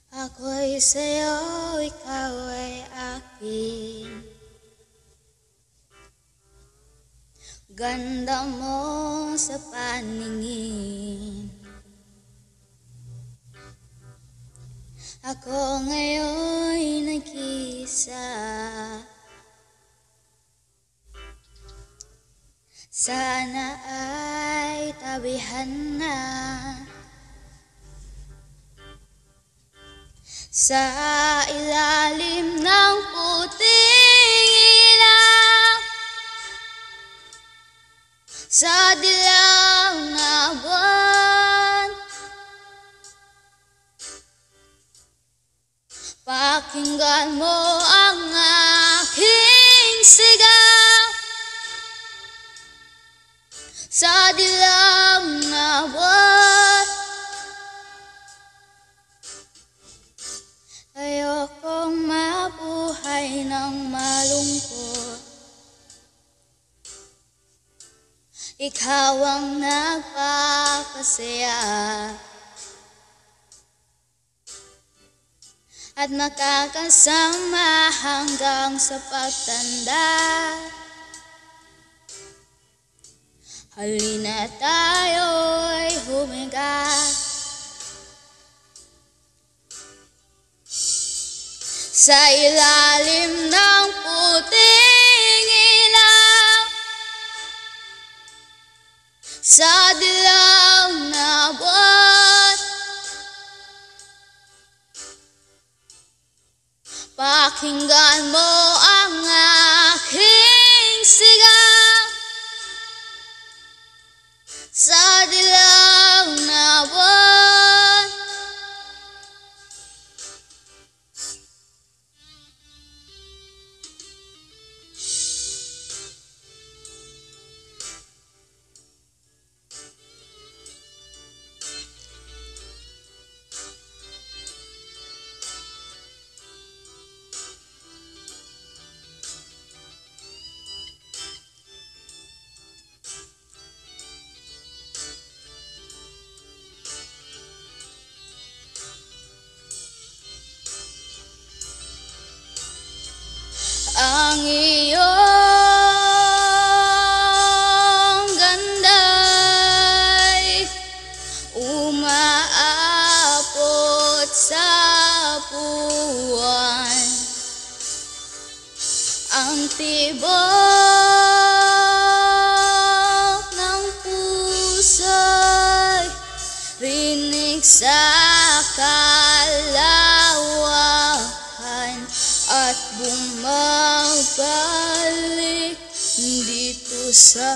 Ako'y sa'yo, ikaw ay akin. Ganda mo sa paningin. Ako ngayon'y nag-iisa. Sana ay tabihan na sa ilalim ng puting ilaw, sa dilaw na buwan. Pakinggan mo ang aking sigaw, sa dilaw na buwan. Ayokong mabuhay ng malungkot. Ikaw ang nagpapasaya at makakasama hanggang sa pagtanda. Halina tayo'y humiga sa ilalim ng puting ilaw, sa dilaw na buwan. Pakinggan mo ang aking sigaw, sa dilaw na buwan. Ang iyong ganda'y umaabot sa buwan. Ang tibok ng puso'y rinig sa kalawakan at bumabalik dito sa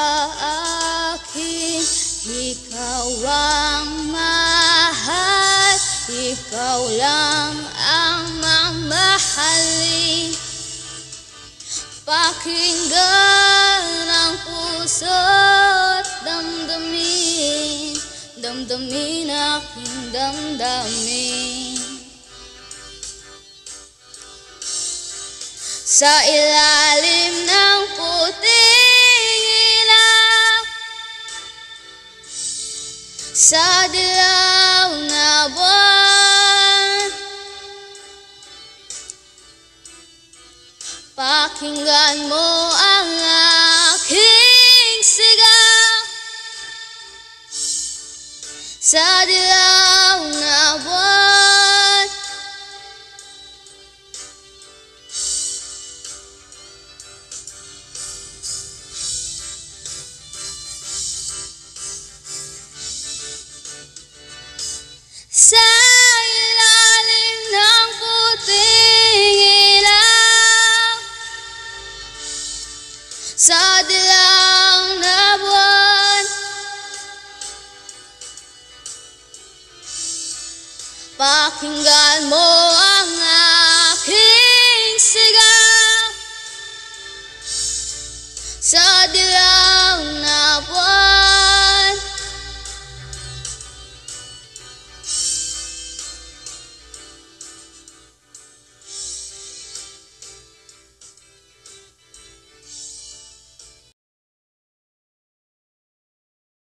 akin. Ikaw ang mahal, ikaw lang ang mamahalin. Pakinggan ang puso't damdamin, damdamin aking damdamin. Sa ilalim ng puting ilaw, sa dilaw na buwan. Pakinggan mo ang aking sigaw, sa dilaw na buwan. Sa ilalim ng puting ilaw, sa dilaw na buwan. Pakinggan mo